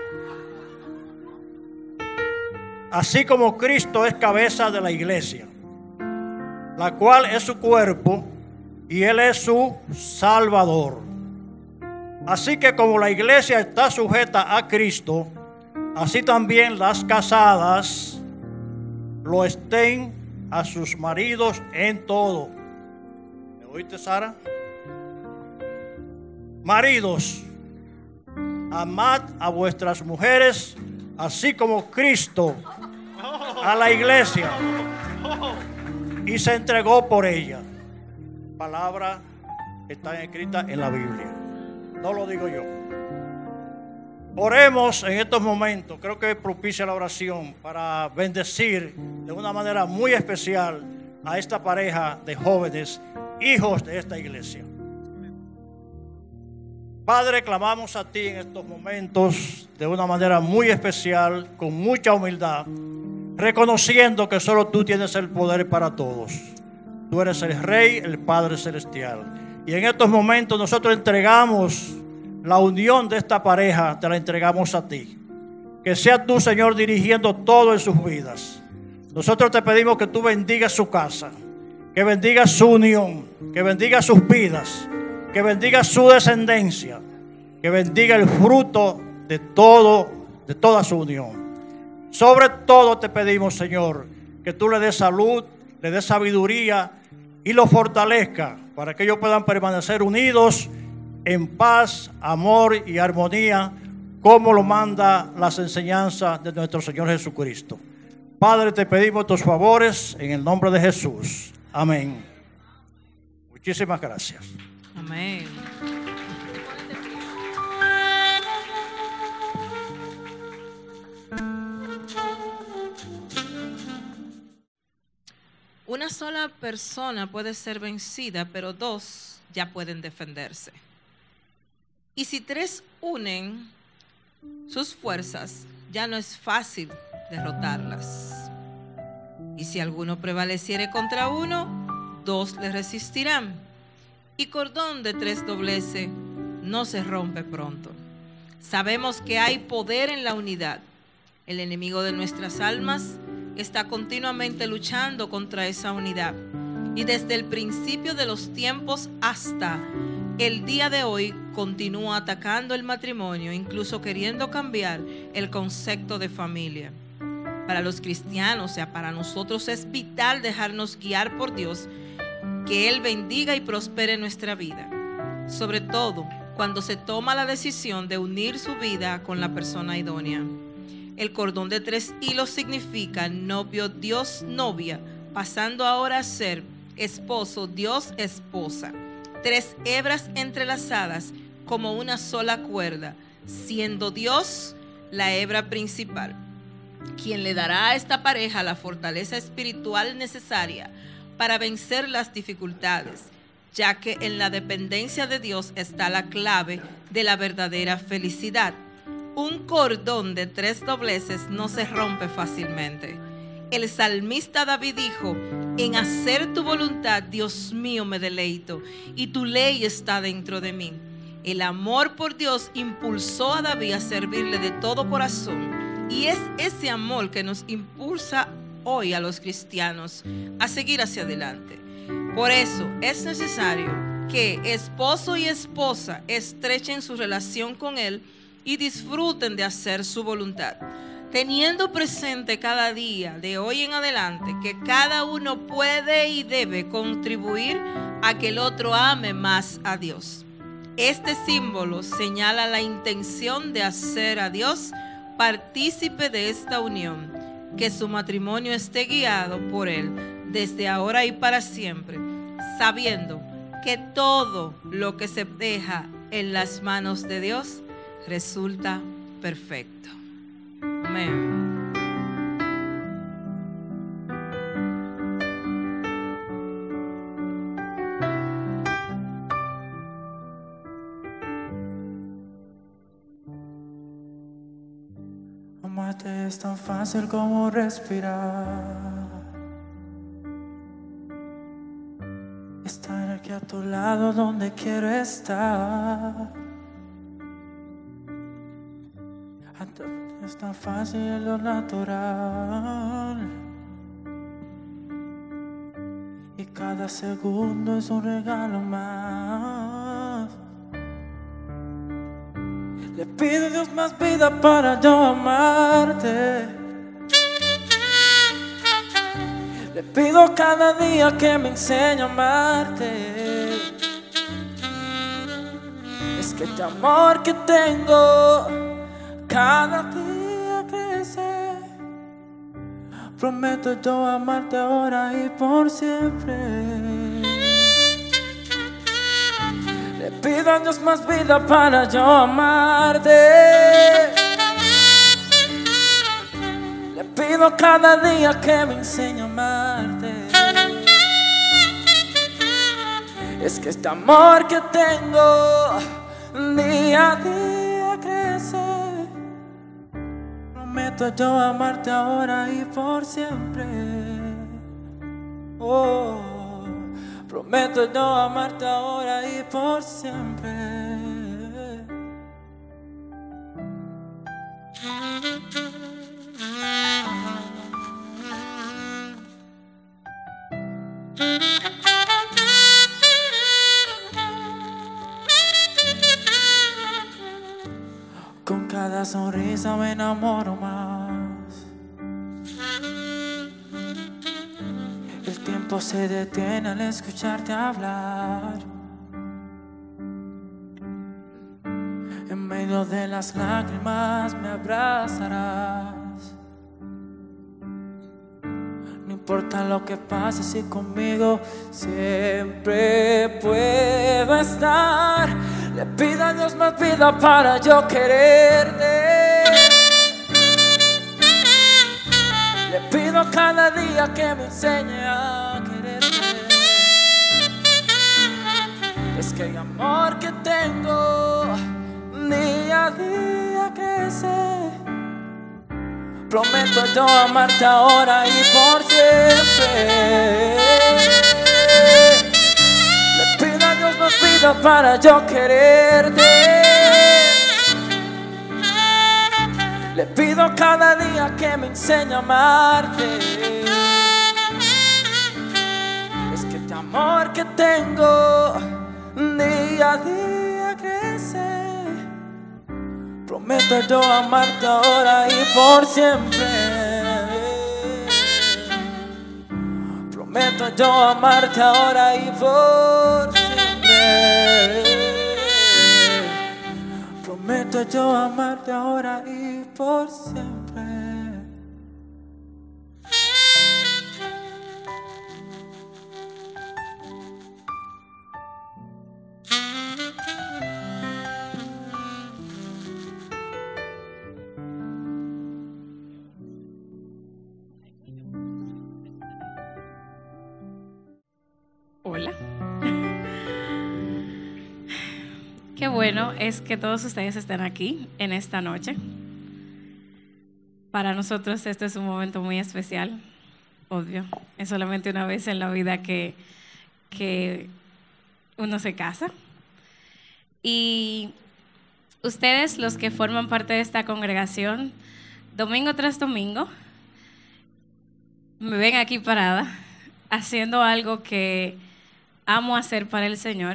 Así como Cristo es cabeza de la iglesia, la cual es su cuerpo, y Él es su Salvador. Así que como la iglesia está sujeta a Cristo, así también las casadas lo estén a sus maridos en todo. ¿Me oíste, Sara? Maridos, amad a vuestras mujeres, así como Cristo a la iglesia y se entregó por ella. Palabra que está escrita en la Biblia. No lo digo yo. Oremos en estos momentos. Creo que propicia la oración para bendecir de una manera muy especial a esta pareja de jóvenes, hijos de esta iglesia. Padre, clamamos a ti en estos momentos de una manera muy especial, con mucha humildad, reconociendo que solo tú tienes el poder para todos. Tú eres el Rey, el Padre Celestial. Y en estos momentos nosotros entregamos la unión de esta pareja, te la entregamos a ti. Que sea tú, Señor, dirigiendo todo en sus vidas. Nosotros te pedimos que tú bendigas su casa, que bendigas su unión, que bendigas sus vidas, que bendiga su descendencia, que bendiga el fruto de toda su unión. Sobre todo te pedimos, Señor, que tú le des salud, le des sabiduría y lo fortalezca para que ellos puedan permanecer unidos en paz, amor y armonía, como lo manda las enseñanzas de nuestro Señor Jesucristo. Padre, te pedimos tus favores en el nombre de Jesús. Amén. Muchísimas gracias. Amén. Una sola persona puede ser vencida, pero dos ya pueden defenderse. Y si tres unen sus fuerzas, ya no es fácil derrotarlas. Y si alguno prevaleciere contra uno, dos le resistirán. Y cordón de tres dobleces no se rompe pronto. Sabemos que hay poder en la unidad. El enemigo de nuestras almas está continuamente luchando contra esa unidad. Y desde el principio de los tiempos hasta el día de hoy continúa atacando el matrimonio, incluso queriendo cambiar el concepto de familia. Para los cristianos, o sea, para nosotros es vital dejarnos guiar por Dios, que Él bendiga y prospere nuestra vida. Sobre todo cuando se toma la decisión de unir su vida con la persona idónea. El cordón de tres hilos significa novio, Dios, novia, pasando ahora a ser esposo, Dios, esposa. Tres hebras entrelazadas como una sola cuerda, siendo Dios la hebra principal, quien le dará a esta pareja la fortaleza espiritual necesaria para vencer las dificultades, ya que en la dependencia de Dios está la clave de la verdadera felicidad. Un cordón de tres dobleces no se rompe fácilmente. El salmista David dijo: En hacer tu voluntad, Dios mío, me deleito, y tu ley está dentro de mí. El amor por Dios impulsó a David a servirle de todo corazón, y es ese amor que nos impulsa hoy a los cristianos a seguir hacia adelante. Por eso es necesario que esposo y esposa estrechen su relación con Él y disfruten de hacer su voluntad, teniendo presente cada día de hoy en adelante que cada uno puede y debe contribuir a que el otro ame más a Dios. Este símbolo señala la intención de hacer a Dios partícipe de esta unión, que su matrimonio esté guiado por Él desde ahora y para siempre, sabiendo que todo lo que se deja en las manos de Dios resulta perfecto. Amén. Amarte es tan fácil como respirar. Estar aquí a tu lado donde quiero estar. Es tan fácil lo natural. Y cada segundo es un regalo más. Le pido a Dios más vida para yo amarte. Le pido cada día que me enseñe a amarte. Es que este amor que tengo cada día crece. Prometo yo amarte ahora y por siempre. Le pido a Dios más vida para yo amarte. Le pido cada día que me enseñe a amarte. Es que este amor que tengo día a día crece. Prometo yo amarte ahora y por siempre. Oh, prometo yo amarte ahora y por siempre. Con cada sonrisa me enamoro más. El tiempo se detiene al escucharte hablar. En medio de las lágrimas me abrazarás. No importa lo que pase, si conmigo siempre puedo estar. Le pido a Dios más vida para yo quererte. Le pido cada día que me enseñe a quererte. Es que el amor que tengo día a día crece. Prometo yo amarte ahora y por siempre. Le pido a Dios más vida para yo quererte. Le pido cada día que me enseñe a amarte. Es que este amor que tengo día a día crece. Prometo yo amarte ahora y por siempre. Prometo yo amarte ahora y por siempre. Prometo yo amarte ahora y por siempre. Hola. Qué bueno es que todos ustedes estén aquí en esta noche. Para nosotros este es un momento muy especial obvio. Es solamente una vez en la vida que uno se casa. Y ustedes, los que forman parte de esta congregación, domingo tras domingo, me ven aquí parada, haciendo algo que amo hacer para el Señor.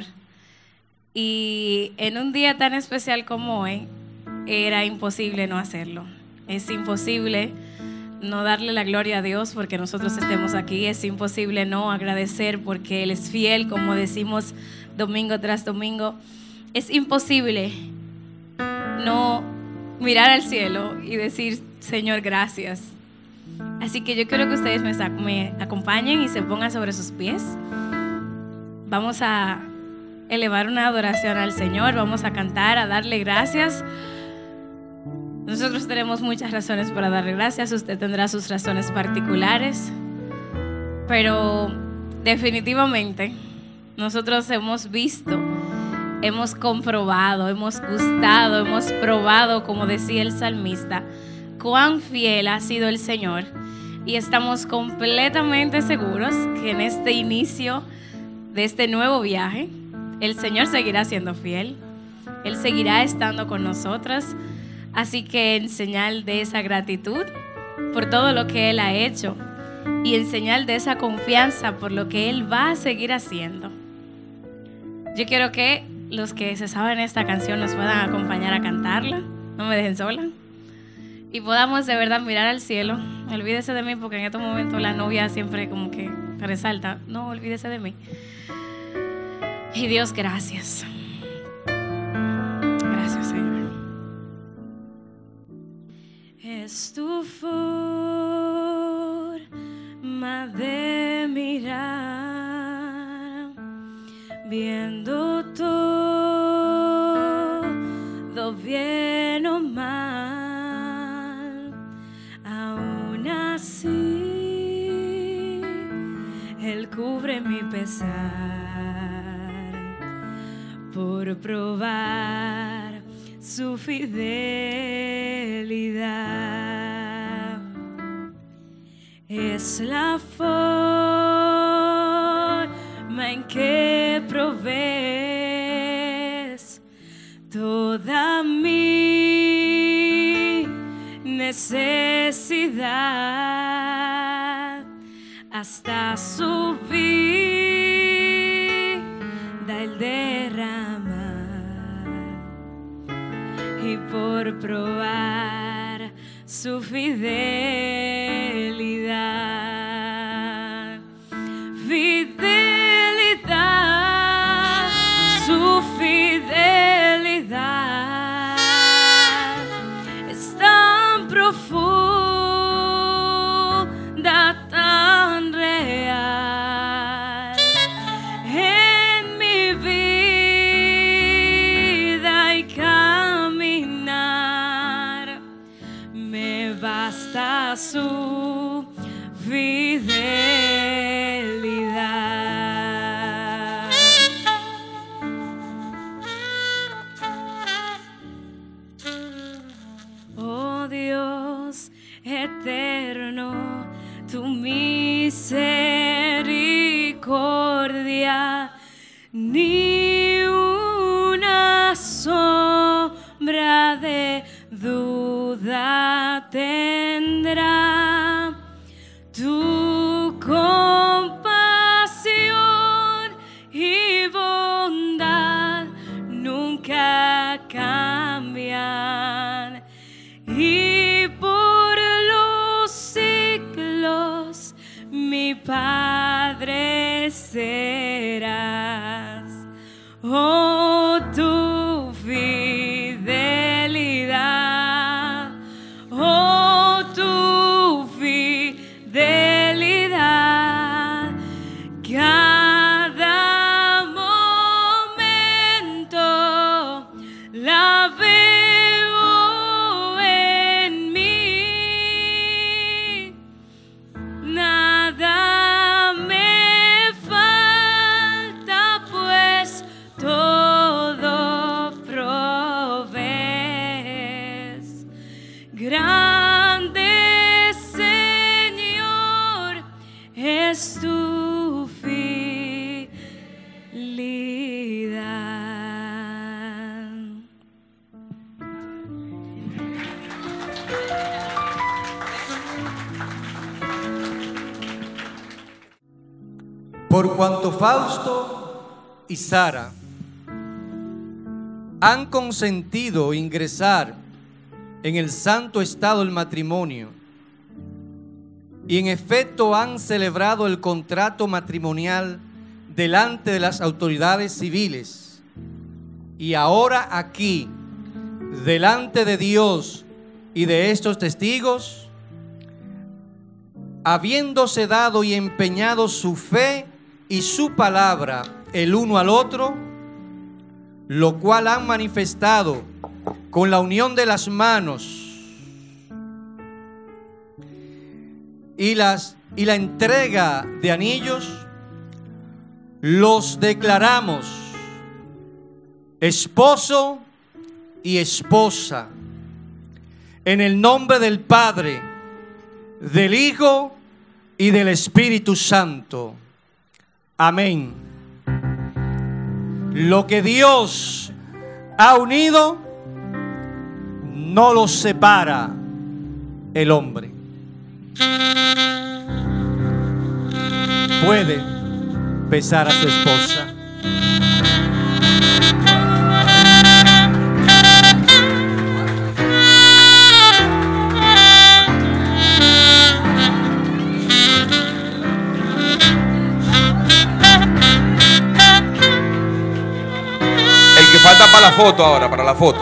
Y en un día tan especial como hoy, era imposible no hacerlo. Es imposible no darle la gloria a Dios porque nosotros estemos aquí. Es imposible no agradecer porque Él es fiel, como decimos domingo tras domingo. Es imposible no mirar al cielo y decir, Señor, gracias. Así que yo quiero que ustedes me acompañen y se pongan sobre sus pies. Vamos a elevar una adoración al Señor, vamos a cantar, a darle gracias. Nosotros tenemos muchas razones para darle gracias, usted tendrá sus razones particulares, pero definitivamente nosotros hemos visto, hemos comprobado, hemos gustado, hemos probado, como decía el salmista, cuán fiel ha sido el Señor. Y estamos completamente seguros que en este inicio de este nuevo viaje, el Señor seguirá siendo fiel. Él seguirá estando con nosotros. Así que en señal de esa gratitud por todo lo que Él ha hecho y en señal de esa confianza por lo que Él va a seguir haciendo, yo quiero que los que se saben esta canción nos puedan acompañar a cantarla. No me dejen sola. Y podamos de verdad mirar al cielo. Olvídese de mí, porque en estos momentos la novia siempre como que resalta. No, olvídese de mí. Y Dios, gracias. Gracias, Señor. Es tu forma de mirar, viendo todo bien o mal. Aún así, Él cubre mi pesar por probar su fidelidad. Es la forma en que provees toda mi necesidad hasta su vida el derramar, y por probar su fidelidad, fidelidad, su fidelidad es tan profunda, tan real en mi vida y caminar. Me basta su fidelidad. Oh Dios eterno, tu misericordia ni una sombra de duda tendrá. Tu compasión y bondad nunca cambian, y por los siglos mi Padre serás. Oh, tu fidelidad, oh, tu fidelidad, cada momento la veo en mí. Nada me falta, pues todo provees. Grande Señor, es tu fidelidad. Por cuanto Fausto y Sara han consentido ingresar en el santo estado del matrimonio y en efecto han celebrado el contrato matrimonial delante de las autoridades civiles, y ahora aquí, delante de Dios y de estos testigos, habiéndose dado y empeñado su fe y su palabra el uno al otro, lo cual han manifestado con la unión de las manos y la entrega de anillos, los declaramos esposo y esposa en el nombre del Padre, del Hijo y del Espíritu Santo. Amén. Lo que Dios ha unido, no lo separa el hombre. Puede besar a su esposa. El que falta para la foto ahora, para la foto.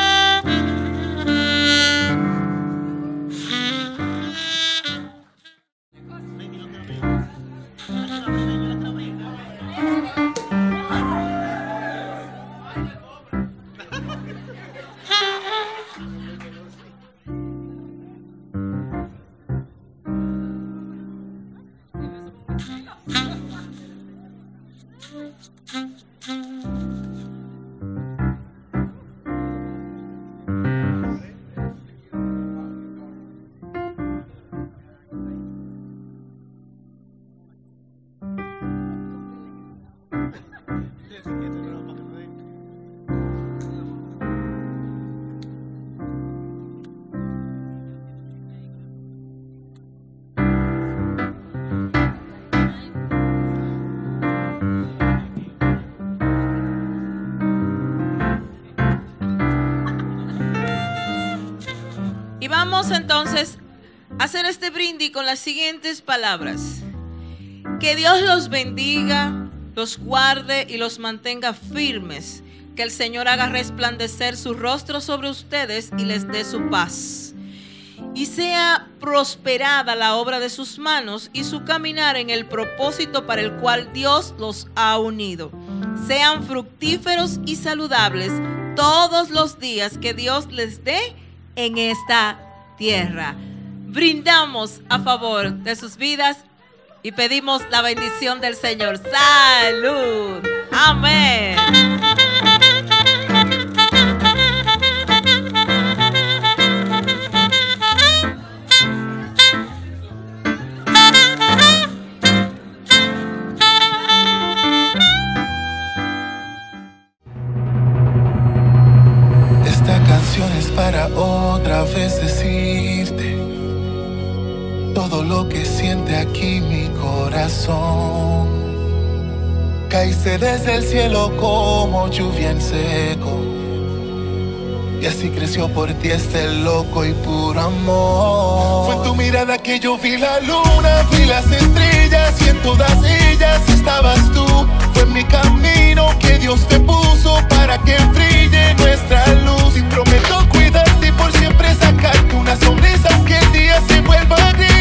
Y vamos entonces a hacer este brindis con las siguientes palabras. Que Dios los bendiga, los guarde y los mantenga firmes. Que el Señor haga resplandecer su rostro sobre ustedes y les dé su paz. Y sea prosperada la obra de sus manos y su caminar en el propósito para el cual Dios los ha unido. Sean fructíferos y saludables todos los días que Dios les dé en esta tierra. Brindamos a favor de sus vidas y pedimos la bendición del Señor. ¡Salud! Amén. Esta canción es para otra vez decirte todo lo que siente aquí mi corazón. Caíste desde el cielo como lluvia en seco, y así creció por ti este loco y puro amor. Fue en tu mirada que yo vi la luna, vi las estrellas, y en todas ellas estabas tú. Fue en mi camino que Dios te puso para que brille nuestra luz. Y prometo cuidarte y por siempre sacarte una sonrisa, aunque el día se vuelva gris.